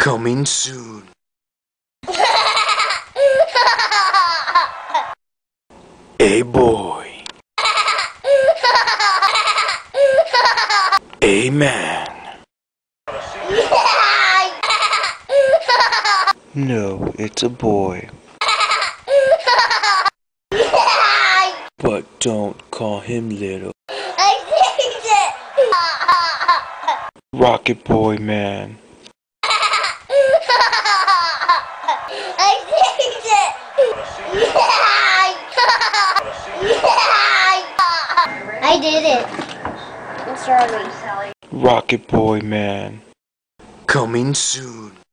Coming soon. A boy. A man. No, it's a boy. But don't call him little. Rocketboyman. I did it. I'm sorry. Rocketboyman. Coming soon.